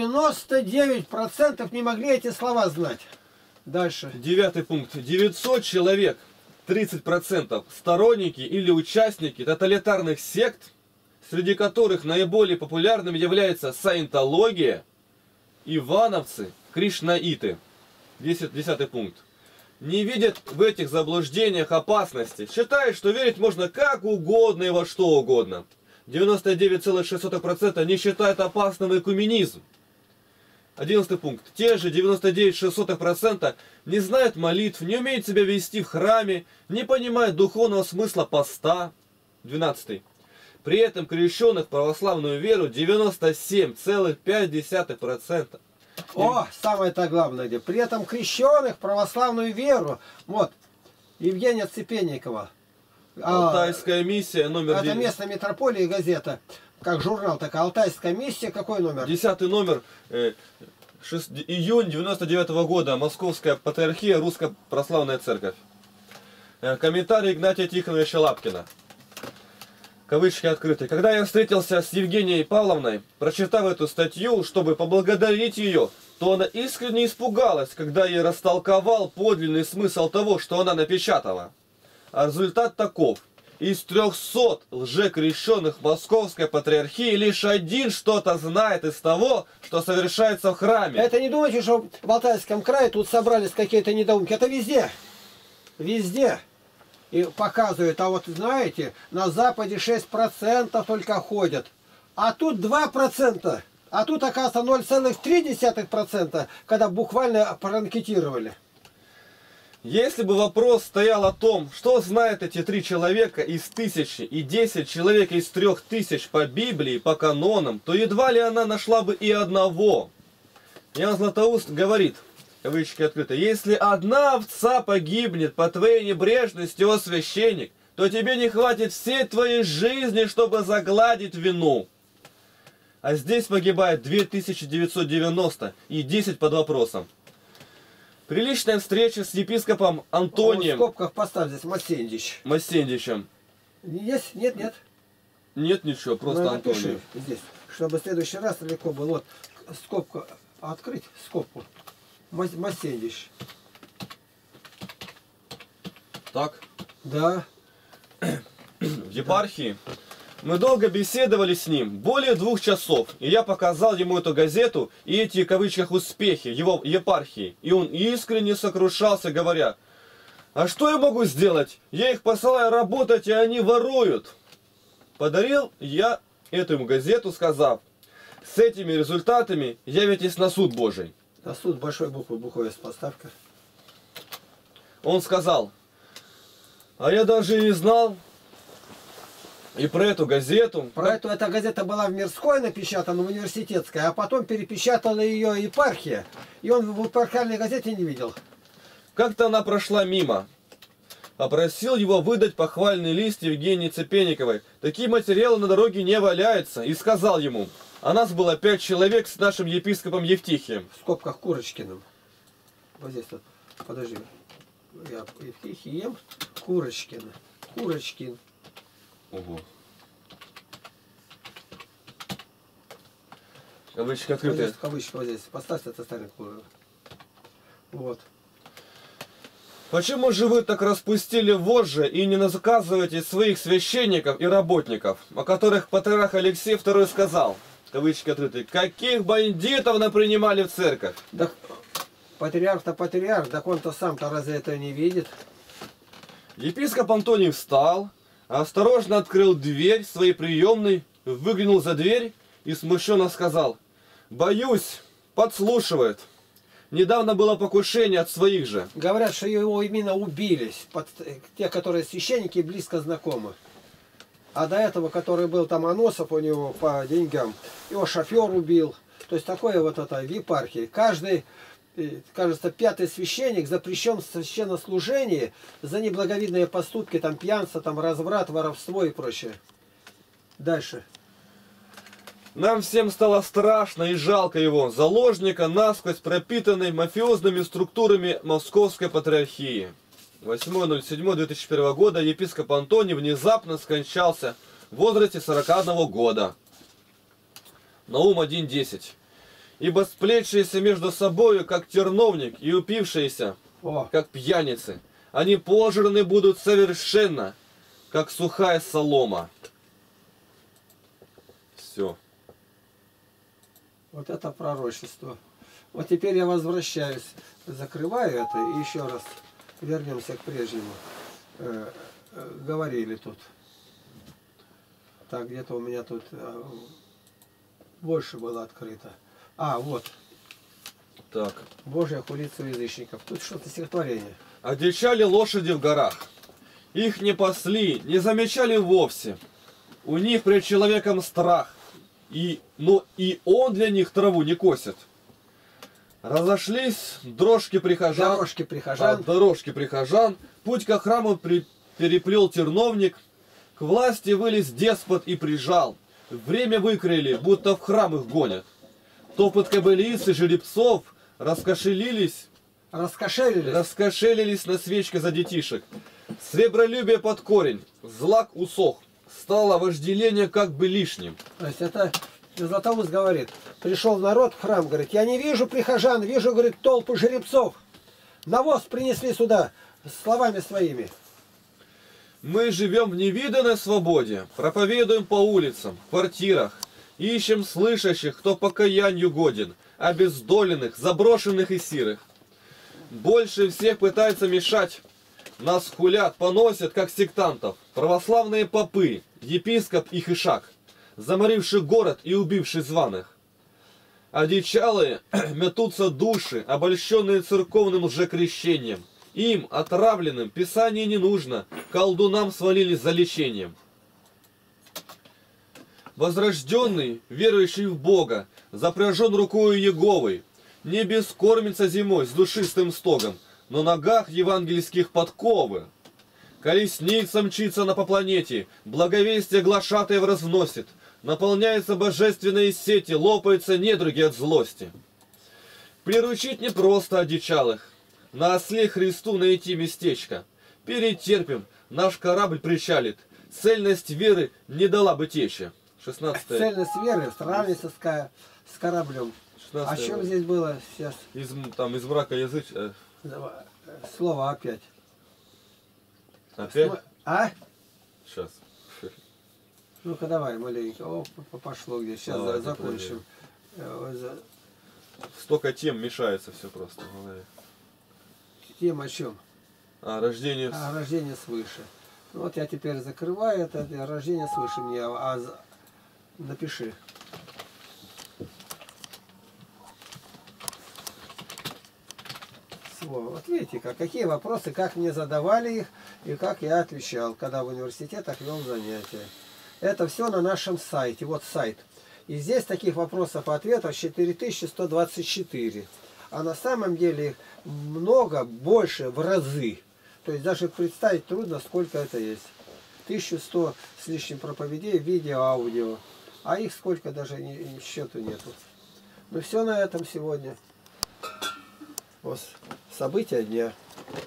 99% не могли эти слова знать. Дальше. 9 пункт. 900 человек, 30% сторонники или участники тоталитарных сект, среди которых наиболее популярным является саентология, ивановцы, кришнаиты. 10 пункт. Не видят в этих заблуждениях опасности. Считают, что верить можно как угодно и во что угодно. 99,6% не считают опасным экуменизм. 11 пункт. Те же 99,6% не знают молитв, не умеют себя вести в храме, не понимают духовного смысла поста. 12. При этом крещенных в православную веру 97,5%. О, самое-то главное, где. При этом крещенных в православную веру. Вот, Евгения Цепенникова. Алтайская миссия номер Это 9. местная митрополия газета. Как журнал такая. Алтайская миссия. Какой номер? 10 номер. Июнь 99 года. Московская патриархия, Русская православная церковь. Комментарий Игнатия Тихоновича Лапкина. Кавычки открыты. Когда я встретился с Евгенией Павловной, прочитав эту статью, чтобы поблагодарить ее, то она искренне испугалась, когда я растолковал подлинный смысл того, что она напечатала. А результат таков. Из 300 лжекрещенных Московской патриархии лишь один что-то знает из того, что совершается в храме. Это не думайте, что в Алтайском крае тут собрались какие-то недоумки. Это везде. Везде. И показывают, а вот знаете, на Западе 6% только ходят. А тут 2%. А тут, оказывается, 0,3%, когда буквально проанкетировали. Если бы вопрос стоял о том, что знают эти 3 человека из 1000 и 10 человек из 3000 по Библии, по канонам, то едва ли она нашла бы и одного. Иоанн Златоуст говорит, кавычки открыты, если одна овца погибнет по твоей небрежности, о священник, то тебе не хватит всей твоей жизни, чтобы загладить вину. А здесь погибает 2990 и 10 под вопросом. Приличная встреча с епископом Антонием. В скобках поставь здесь Масендич. Масендичем. Есть? Нет, нет. Нет ничего, просто Ну, Антоний. напиши здесь, чтобы в следующий раз легко было. Вот скобка открыть скобку. Масендич. Так, Да. в епархии мы долго беседовали с ним, более 2 часов, и я показал ему эту газету и эти, в кавычках, успехи его епархии. И он искренне сокрушался, говоря: а что я могу сделать? Я их посылаю работать, и они воруют. Подарил я эту ему газету, сказав: с этими результатами явитесь на суд Божий. На суд большой буквой с поставка. Он сказал: а я даже и не знал и про эту газету. Про эту эта газета была в Мирской напечатана, в университетской, а потом перепечатала ее епархия. И он в епархиальной газете не видел. Как-то она прошла мимо. Попросил его выдать похвальный лист Евгении Цепенниковой. Такие материалы на дороге не валяются. И сказал ему: а нас было 5 человек с нашим епископом Евтихием. В скобках Курочкиным. Вот здесь вот. Подожди. Я Евтихием. Курочкин. Курочкин. Ого. Кавычки Вот открытые. здесь кавычки вот здесь. Поставьте это остальных. Вот. Почему же вы так распустили вожжи и не наказываете своих священников и работников, о которых патриарх Алексей II сказал, кавычки открытые, каких бандитов напринимали в церковь? Да, патриарх-то патриарх, да он-то сам-то разве это не видит? Епископ Антоний встал, осторожно открыл дверь своей приемной, выглянул за дверь и смущенно сказал: боюсь, подслушивают. Недавно было покушение от своих же. Говорят, что его именно убились. Те, которые священники, близко знакомы. А до этого, который был там Аносов у него по деньгам, его шофер убил. То есть такое вот это в епархии. Каждый, кажется, 5-й священник запрещен в священнослужении за неблаговидные поступки, там пьянство, там разврат, воровство и прочее. Дальше. Нам всем стало страшно и жалко его, заложника, насквозь пропитанной мафиозными структурами Московской Патриархии. 8.07.2001 года епископ Антоний внезапно скончался в возрасте 41 года. Наум 1.10. Ибо сплетшиеся между собою, как терновник, и упившиеся, как пьяницы, они пожраны будут совершенно, как сухая солома. Все. Вот это пророчество. Вот теперь я возвращаюсь, закрываю это и еще раз вернемся к прежнему. Говорили тут. Так, где-то у меня тут больше было открыто. А, вот. Так. Божья хулица у язычников. Тут что-то стихотворение. Одичали лошади в горах. Их не пасли, не замечали вовсе. У них пред человеком страх. Но и он для них траву не косит. Разошлись дорожки прихожан. Дорожки прихожан. Путь ко храму переплел терновник. К власти вылез деспот и прижал. Время выкрыли, будто в храм их гонят. Топот кобылиц и жеребцов раскошелились на свечке за детишек. Сребролюбие под корень, злак усох. Стало вожделение как бы лишним. То есть это Златоуст говорит, пришел народ в храм, говорит, я не вижу прихожан, вижу, говорит, толпы жеребцов. Навоз принесли сюда словами своими. Мы живем в невиданной свободе, проповедуем по улицам, квартирах, ищем слышащих, кто покаянию годен, обездоленных, заброшенных и сирых. Больше всех пытается мешать. Нас хулят, поносят, как сектантов, православные попы, епископ и хишак, заморивший город и убивший званых. Одичалые метутся души, обольщенные церковным лжекрещением. Им, отравленным, писание не нужно, колдунам свалились за лечением. Возрожденный, верующий в Бога, запряжен рукою Еговой, не бескормится зимой с душистым стогом, но ногах евангельских подковы. Колесница мчится по планете, благовестие глашатаев разносит, наполняются божественные сети, лопаются недруги от злости. Приручить непросто одичалых, на осле Христу найти местечко. Перетерпим, наш корабль причалит, цельность веры не дала бы течи. 16. Цельность веры сравнивается с кораблем. А 16 чем здесь было сейчас? из мрака языч. Слово опять. Опять? А? Сейчас. Ну-ка давай маленько. О, пошло где. Сейчас Давай, закончим. Столько тем мешается все просто в голове. Тема о чем? Рождение. Рождение свыше. Ну, вот я теперь закрываю это. Рождение свыше мне. Напиши. Вот видите, какие вопросы, как мне задавали их и как я отвечал, когда в университетах вел занятия. Это все на нашем сайте. Вот сайт. И здесь таких вопросов и ответов 4124. А на самом деле их много, больше, в разы. То есть даже представить трудно, сколько это есть. 1100 с лишним проповедей, видео, аудио. А их сколько даже счету нету. Ну все на этом сегодня. Вот события дня.